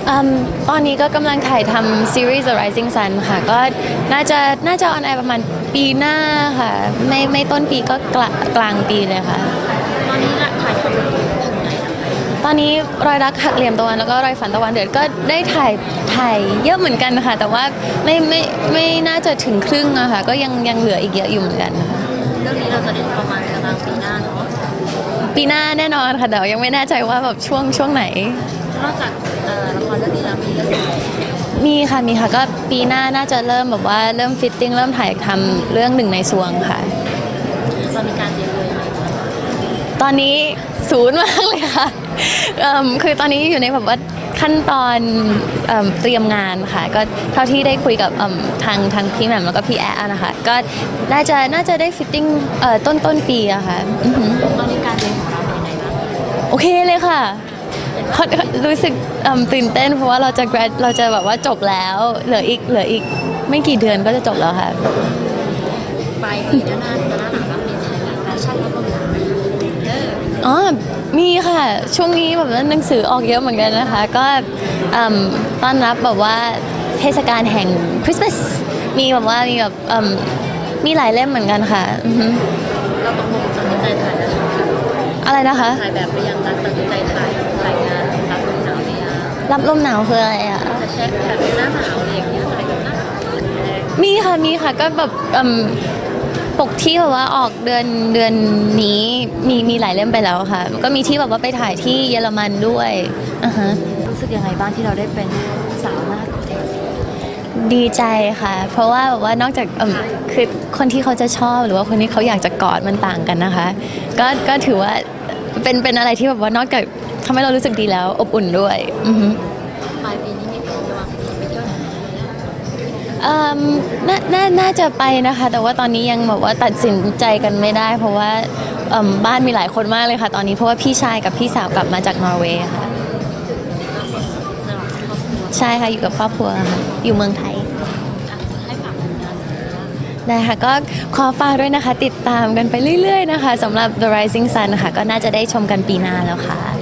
ตอนนี้ก็กำลังถ่ายทำซีรีส์ The Rising Sun ค่ะก็น่าจะออนแอร์ประมาณปีหน้าค่ะไม่ต้นปีก็กลางปีเลยค่ะตอนนี้ถ่ายทำถึงไหนแล้วตอนนี้รอยรักหักเหลี่ยมตะวันแล้วก็รอยฝันตะวันเดือดก็ได้ถ่ายเยอะเหมือนกันค่ะแต่ว่าไม่น่าจะถึงครึ่งอะค่ะก็ยังเหลืออีกเยอะอยู่เหมือนกันค่ะเรื่องนี้เราจะได้ประมาณกลางปีหน้าเนาะปีหน้าแน่นอนค่ะแต่ยังไม่แน่ใจว่าแบบช่วงไหนนอกจากละครเรื่องนี้แล้วมีเรื่องอื่นมีค่ะก็ปีหน้าน่าจะเริ่มแบบว่าเริ่มฟิตติ้งเริ่มถ่ายทำเรื่องหนึ่งในซวงค่ะเรามีการเตรียมตัวยังไงตอนนี้ศูนย์มากเลยค่ะคือตอนนี้อยู่ในแบบว่าขั้นตอนเตรียมงานค่ะก็เท่าที่ได้คุยกับทางพี่แหม่มแล้วก็พี่แอ๊นะคะก็น่าจะได้ฟิตติ้งต้นปีอะค่ะตอนนี้การเรียนของเราเป็นยังไงบ้างโอเคเลยค่ะรู้สึกตื่นเต้นเพราะว่าเราจะแบบว่าจบแล้วเหลืออีกไม่กี่เดือนก็จะจบแล้วค่ะปลายปีหน้าหนาวรับเป็นยังไงแฟชั่นรับลมหนาวอ๋อมีค่ะช่วงนี้แบบว่าหนังสือออกเยอะเหมือนกันนะคะก็ต้อนรับแบบว่าเทศกาลแห่งคริสต์มาสมีแบบมีหลายเล่มเหมือนกันค่ะเราตกลงตัดสินใจถ่ายแล้วอะไรนะคะถ่ายแบบไปยังตัดสินใจถ่ายงานรับลมหนาวเนี่ยรับลมหนาวคืออะไรอะจะแช่แบบหน้าหนาวอะไรอย่างเงี้ยถ่ายแบบหน้ามีค่ะก็แบบปกที่แบบว่าออกเดือนนี้มีหลายเล่มไปแล้วค่ะก็มีที่แบบว่าไปถ่ายที่เยอรมันด้วยรู้สึกยังไงบ้างที่เราได้เป็นสาวหน้าโคเทสดีใจค่ะเพราะว่าแบบว่านอกจากคือคนที่เขาจะชอบหรือว่าคนที่เขาอยากจะกอดมันต่างกันนะคะก็ถือว่าเป็นอะไรที่แบบว่านอกจากทำให้เรารู้สึกดีแล้วอบอุ่นด้วยปลายปีนี้มีแผนจะวางแผนไปเที่ยวไหนน่าจะไปนะคะแต่ว่าตอนนี้ยังแบบว่าตัดสินใจกันไม่ได้เพราะว่าบ้านมีหลายคนมากเลยค่ะตอนนี้เพราะว่าพี่ชายกับพี่สาวกลับมาจากนอร์เวย์ค่ะใช่ค่ะอยู่กับครอบครัวค่ะอยู่เมืองไทยให้ฝากผลงานได้ค่ะก็ขอฝากด้วยนะคะติดตามกันไปเรื่อยๆนะคะสำหรับ The Rising Sun ค่ะก็น่าจะได้ชมกันปีหน้าแล้วค่ะ